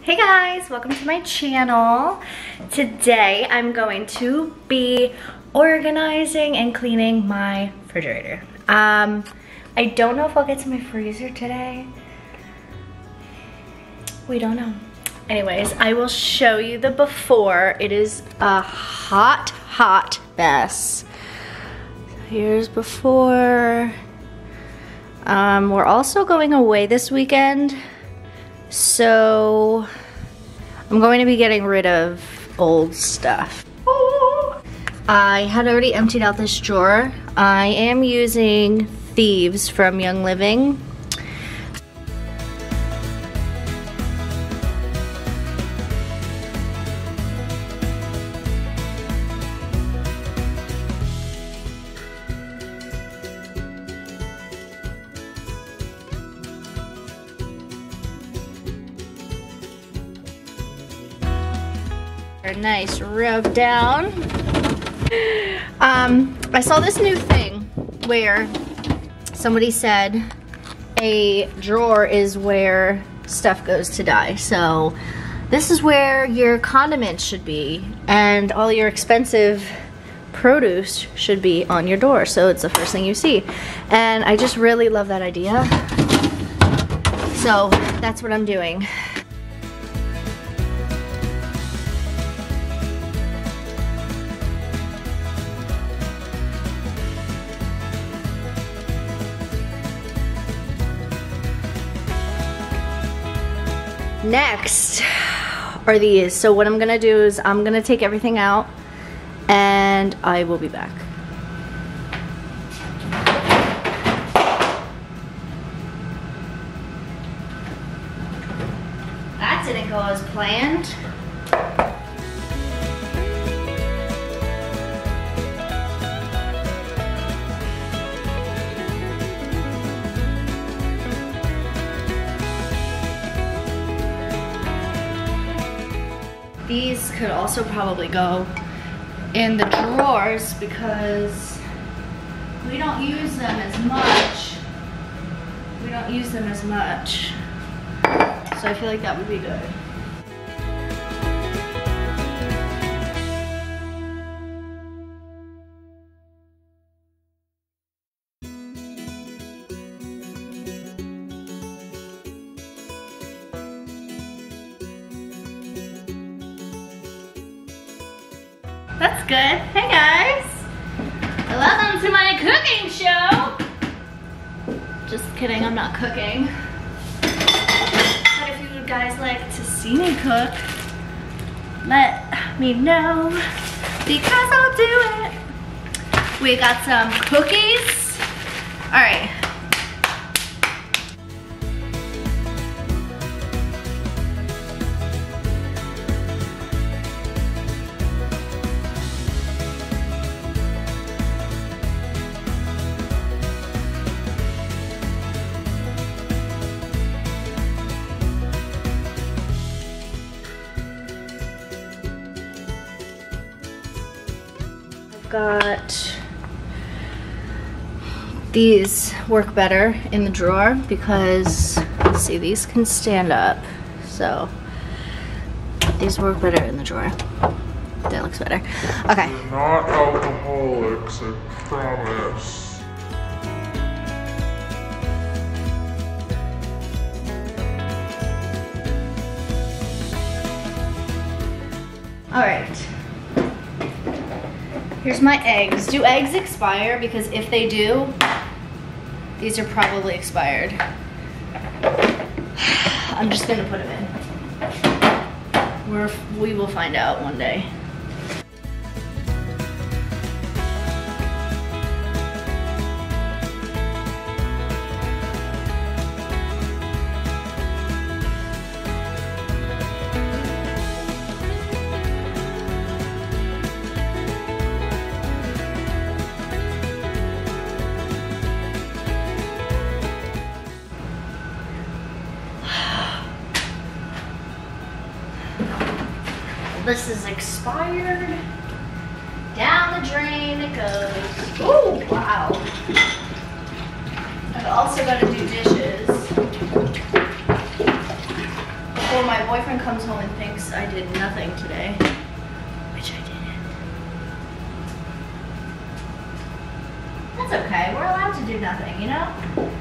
Hey guys, welcome to my channel. Today I'm going to be organizing and cleaning my refrigerator. I don't know if I'll get to my freezer today. We don't know. Anyways, I will show you the before. It is a hot mess. So here's before. We're also going away this weekend. So I'm going to be getting rid of old stuff. I had already emptied out this drawer. I am using Thieves from Young Living. Nice rub down. I saw this new thing where somebody said a drawer is where stuff goes to die. So this is where your condiments should be and all your expensive produce should be on your door. So it's the first thing you see. And I just really love that idea. So that's what I'm doing. Next are these. So what I'm gonna do is I'm gonna take everything out and I will be back. That didn't go as planned. These could also probably go in the drawers because we don't use them as much. So I feel like that would be good. That's good. Hey guys! Welcome to my cooking show! Just kidding, I'm not cooking. But if you guys like to see me cook, let me know because I'll do it. We got some cookies. Alright. Got these work better in the drawer because let's see, these can stand up, so these work better in the drawer. That looks better. Okay. We're not alcoholics, I promise. All right. Here's my eggs. Do eggs expire? Because if they do, these are probably expired. I'm just gonna put them in. We will find out one day. This is expired. Down the drain it goes. Oh, wow. I've also got to do dishes. Well, my boyfriend comes home and thinks I did nothing today, which I didn't. That's okay, we're allowed to do nothing, you know?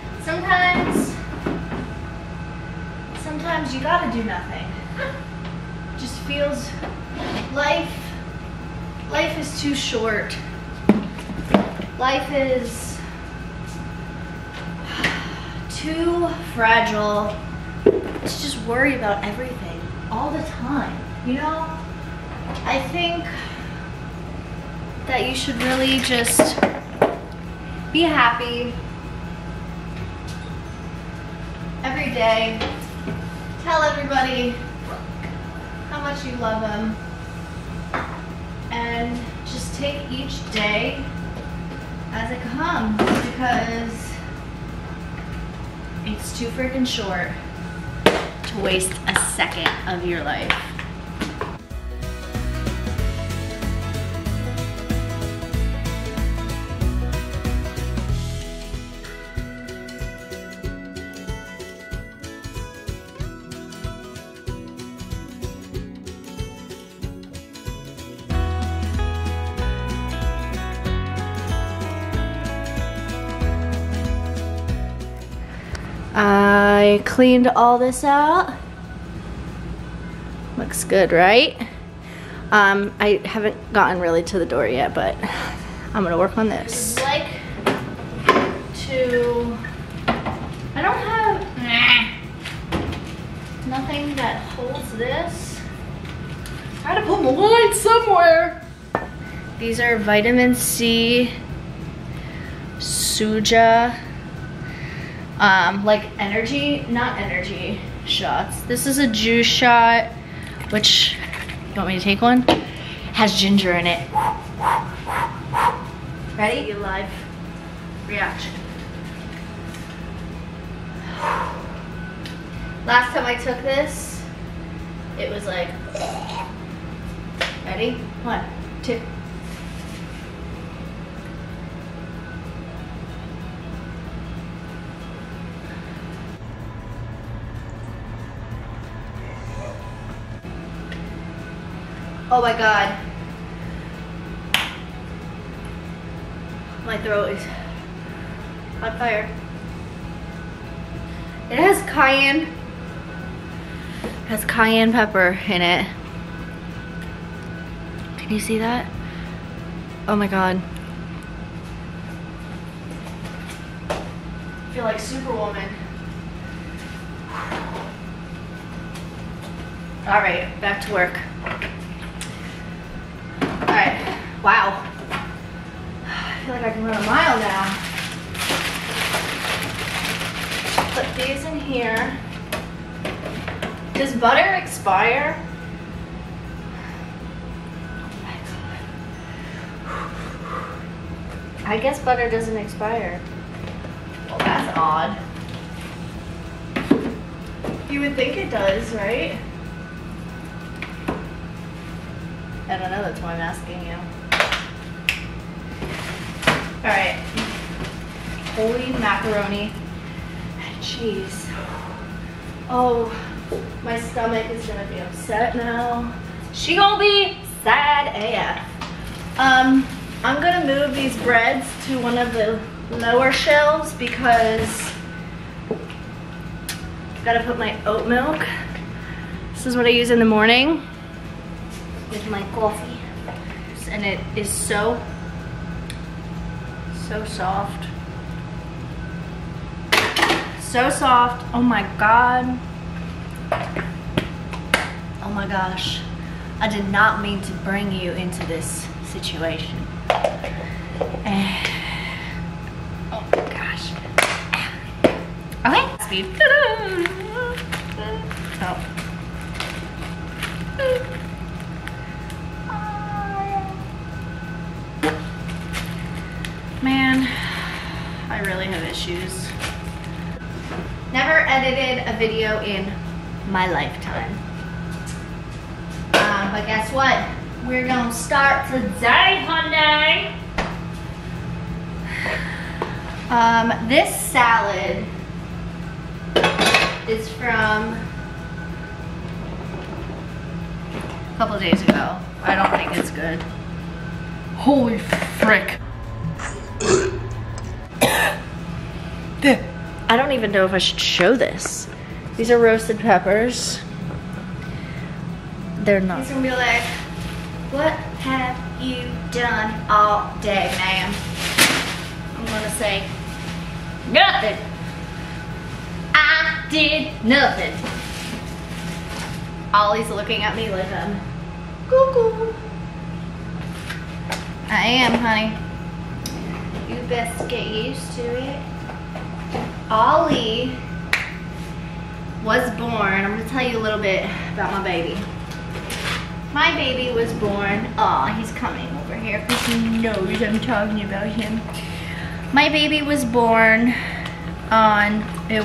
Sometimes you gotta do nothing. Just feels, life is too short. Life is too fragile to just worry about everything all the time, you know? I think that you should really just be happy every day. Tell everybody how much you love them and just take each day as it comes, because it's too freaking short to waste a second of your life. I cleaned all this out. Looks good, right? I haven't gotten really to the door yet, but I'm gonna work on this. I don't have nothing that holds this. I gotta put my line somewhere. These are vitamin C, Suja, like not energy shots. This is a juice shot, which, you want me to take one? Has ginger in it. Ready? Live reaction. Last time I took this, it was like, ready? 1, 2. Oh my God. My throat is on fire. It has cayenne pepper in it. Can you see that? Oh my God. I feel like Superwoman. All right, back to work. Alright, wow. I feel like I can run a mile now. Put these in here. Does butter expire? Oh my God. I guess butter doesn't expire. Well, that's odd. You would think it does, right? I don't know, that's why I'm asking you. All right, holy macaroni and cheese. Oh, my stomach is gonna be upset now. She gonna be sad AF. I'm gonna move these breads to one of the lower shelves because I've gotta put my oat milk. This is what I use in the morning with my coffee, and it is so soft. So soft. Oh my God. Oh my gosh. I did not mean to bring you into this situation. Oh my gosh. Okay. Speed. Oh. Man, I really have issues. Never edited a video in my lifetime. But guess what? We're gonna start today, Hyundai. This salad is from couple of days ago. I don't think it's good. Holy frick. I don't even know if I should show this. These are roasted peppers. They're not. He's gonna be like, what have you done all day, ma'am? I'm gonna say, nothing. I did nothing. Ollie's looking at me like I'm cuckoo. I am, honey. You best get used to it. Ollie was born. I'm gonna tell you a little bit about my baby. My baby was born. Aw, he's coming over here because he knows I'm talking about him. My baby was born on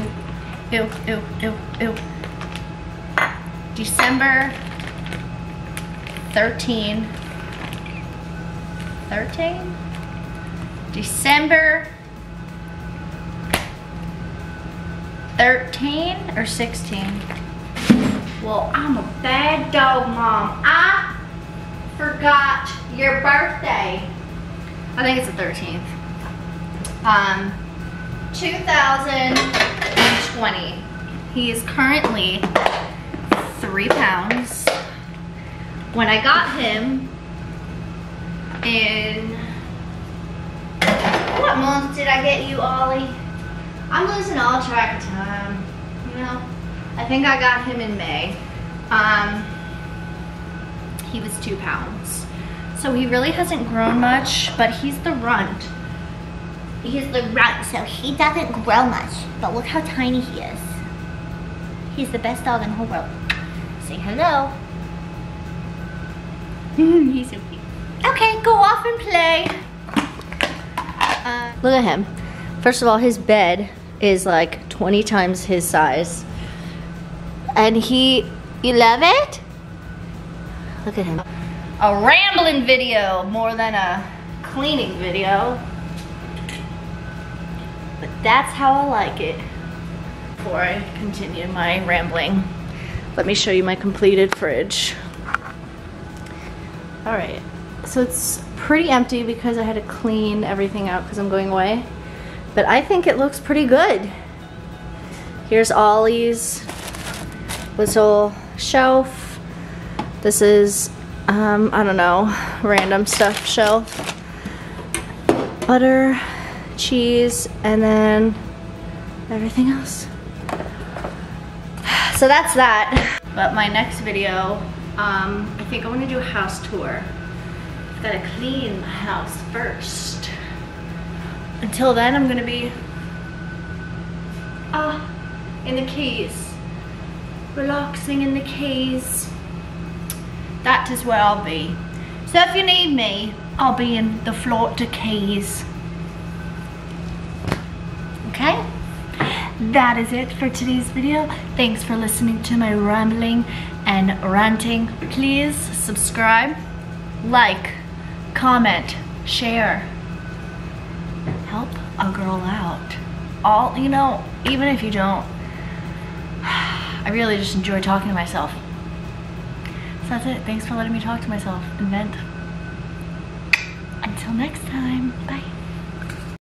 December 13. December 13 or 16. Well, I'm a bad dog, Mom. I forgot your birthday. I think it's the 13th. 2020. He is currently 3 pounds. When I got him in, what month did I get you, Ollie? I'm losing all track of time, you know? I think I got him in May. He was 2 pounds. So he really hasn't grown much, but he's the runt. He's the runt, so he doesn't grow much. But look how tiny he is. He's the best dog in the whole world. Say hello. He's so cute. Okay, go off and play. Look at him. First of all, his bed is like 20 times his size. And you love it? Look at him. A rambling video more than a cleaning video. But that's how I like it. Before I continue my rambling, let me show you my completed fridge. All right, so it's pretty empty because I had to clean everything out because I'm going away. But I think it looks pretty good. Here's Ollie's little shelf. This is, I don't know, random stuff shelf. Butter, cheese, and then everything else. So that's that. But my next video, I think I want to do a house tour. Gotta clean the house first. Until then, I'm gonna be in the Keys, relaxing in the Keys. That is where I'll be. So if you need me, I'll be in the Florida Keys. Okay? That is it for today's video. Thanks for listening to my rambling and ranting. Please subscribe, like, comment, share. Help a girl out. All, you know, even if you don't, I really just enjoy talking to myself. So that's it. Thanks for letting me talk to myself and vent. Until next time, bye.